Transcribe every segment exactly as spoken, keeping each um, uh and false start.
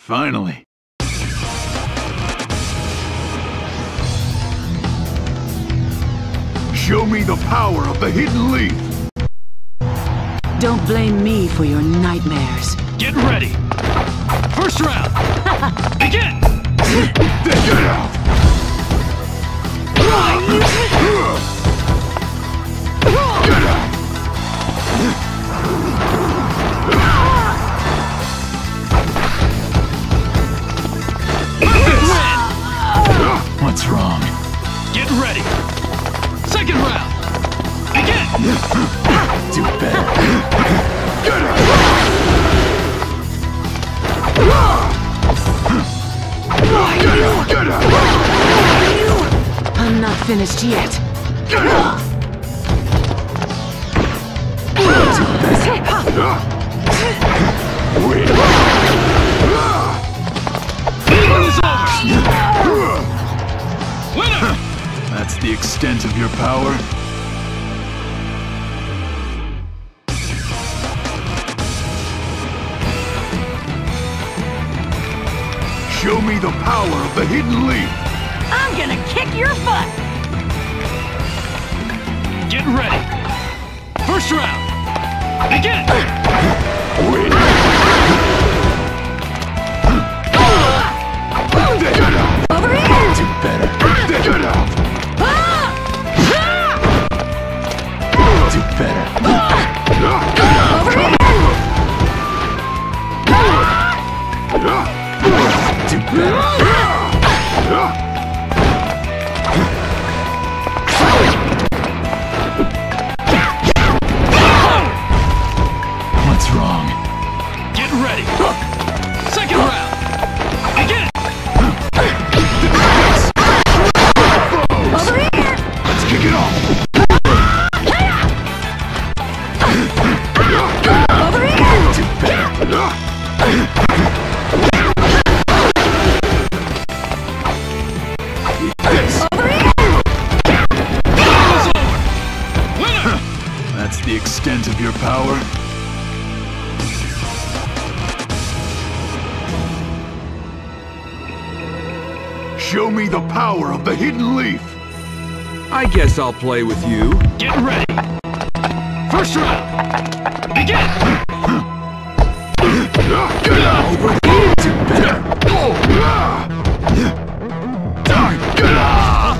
Finally. Show me the power of the hidden leaf. Don't blame me for your nightmares. Get ready. First round. Begin. Get out. Get out. What's wrong? Get ready. Second round. Begin. Do better. Get out. Get out. Get out. I'm not finished yet. Get out. Do better. Wait. It is over. Winner. That's the extent of your power? Show me the power of the hidden leaf! I'm gonna kick your butt! Get ready. First round. Begin. Wait. Get out! Over here! Do better. Get out! Do better. Over here! Do better. What's wrong? Get ready. Second round. Begin. Over here! Let's kick it off. Over here! Do better. This. Over here! It is over. Winner. That's the extent of your power? Show me the power of the hidden leaf! I guess I'll play with you. Get ready. First round. Begin. Get out! Over here! Do better! Get out!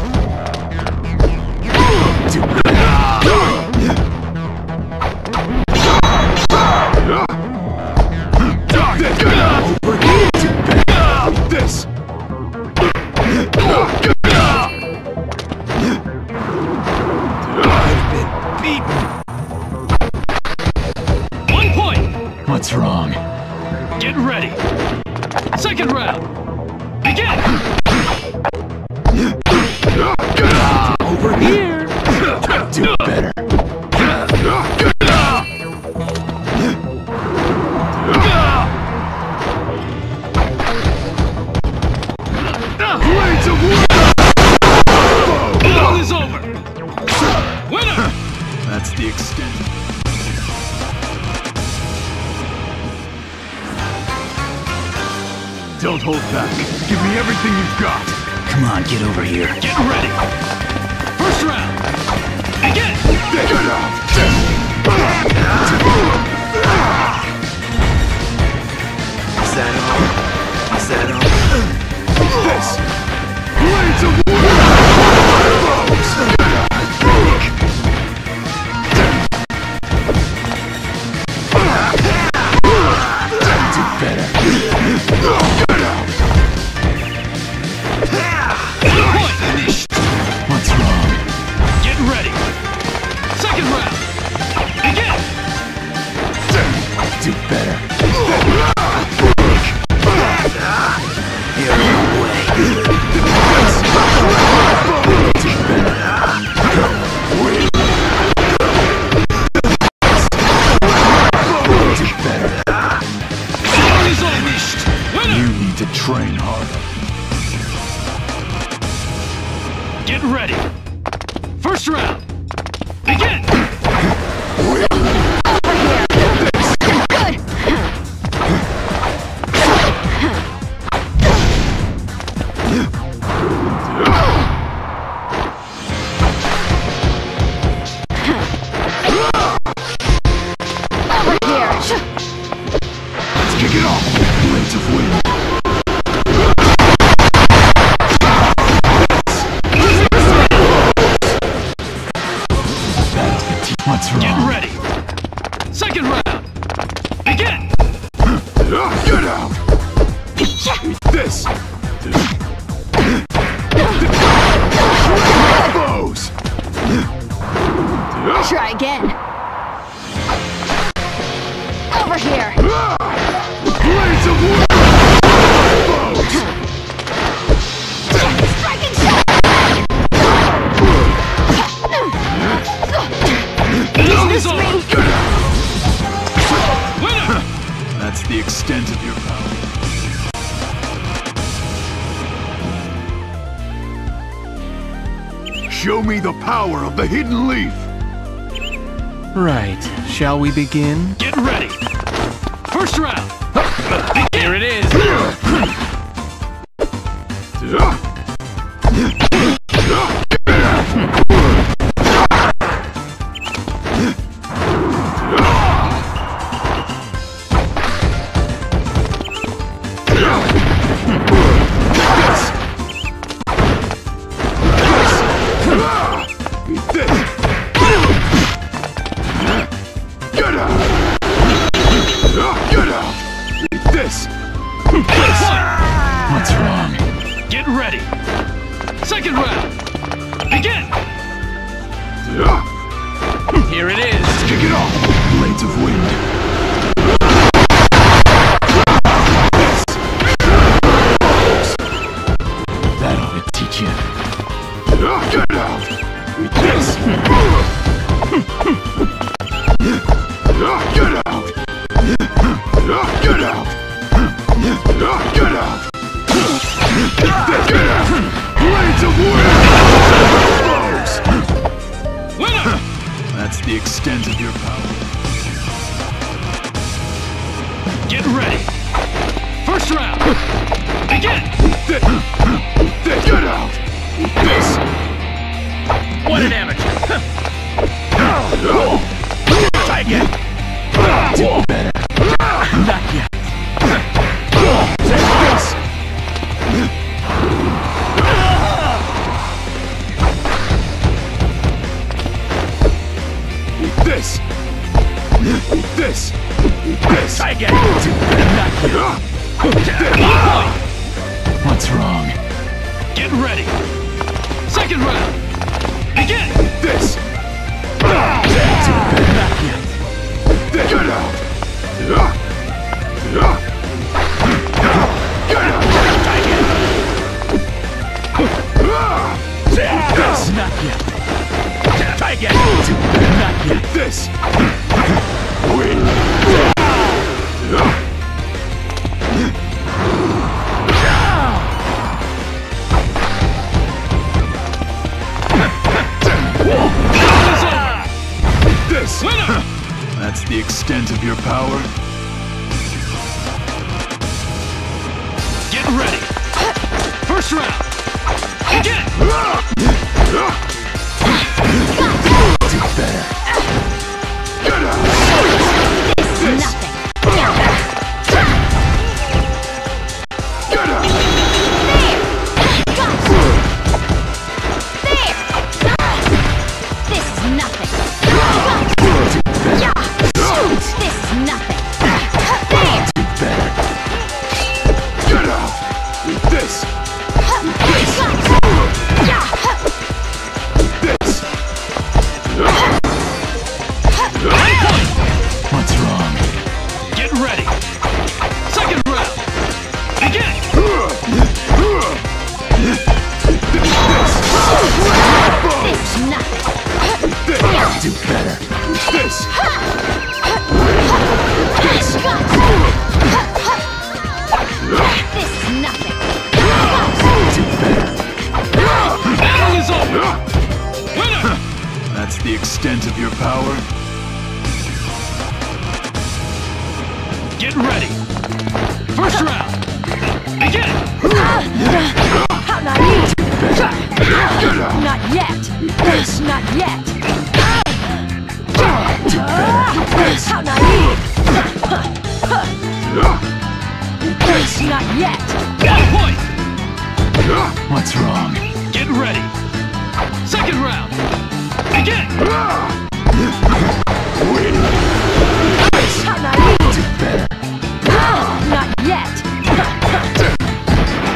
Do better! Get out! Over here! Do better! This! Get out! I've been beaten! One point. What's wrong? Get ready. Second round. Begin. Get out! Over here! Do better! Get out! Blades of wood! Battle is over. Winner. That's the extent. Don't hold back. Give me everything you've got. Come on, get over here. Get ready. First round. Begin. Get out! Is that all? Is that all? This! Blades of wood! Do better. Get out! Point. Finished. What's wrong? Get ready. Second round. Begin. Do better. You're in the way. Do better. Wait. Do better. Battle is over. Winner. You need to train harder. Get ready. First round. Begin. this! Bows! Try again. Over here. Blades of war! Bows! Striking shot. This is all. Winner! That's the extent of your power. Show me the power of the hidden leaf! Right. Shall we begin? Get ready. First round. Here it is. What's wrong? Get ready. Second round. Begin. Here it is. Kick it off! Blades of wind. That ought to teach you. Get out! Eat this! Get out! Get out! Get out! Get out! Blades of wind! Winner! That's the extent of your power. Get ready. First round. Begin. Get out! Eat this! What an amateur. Try again! Do better! Not yet. Take this! Eat this! Eat this! Eat this! Try again. Not What's wrong? Get ready. Second round. Begin. Eat this! Not yet. Get out! Get out! Try again. This! Not yet. Try again. Not yet. This! Win! This! Winner! That's the extent of your power. Get ready. First round. Begin. Do better. Get out! This! Get out! This is nothing. This is nothing. Do better. Get out! Eat this! This! This! What's wrong? Get ready. Second round. Begin. This is nothing. This! Do better. This! This! This is nothing. Do better. Battle is over. Winner. That's the extent of your power. Get ready. First round. Begin. How naive. Get out! Not yet. This! Not yet. This! How naive. This! Not yet. One point. What's wrong? Get ready. Second round. Begin. Win! How naive. Do better. Not yet.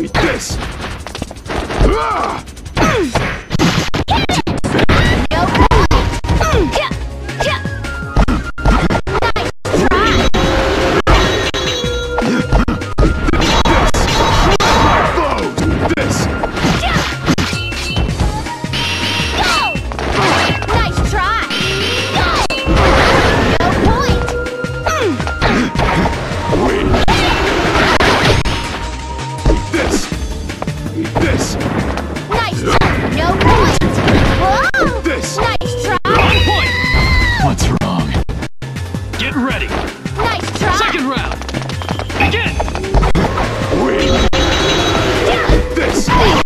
Eat this! Ah! What's wrong? Get ready. Nice try. Second round. Begin. Win! This!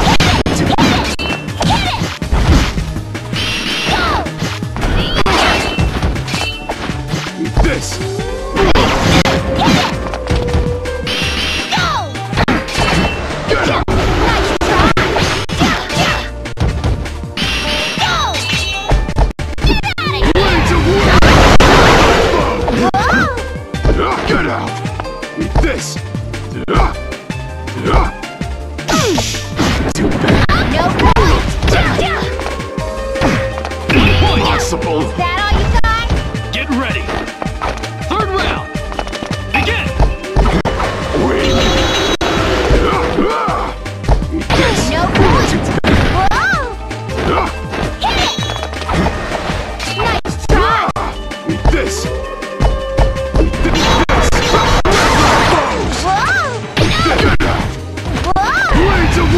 Eat this! Get out! Get out! Eat this! Too bad. Impossible! Is that all you got? Get ready. Third round. Begin. Win! Eat this! No point. Whoa! Hit it! Nice try. Eat this! Whoa! Get out! Whoa! Blades of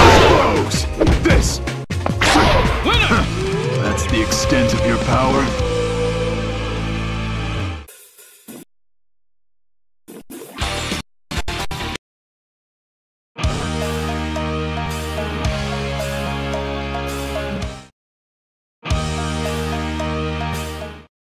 Foes! Eat this! Winner. That's the extent of your power?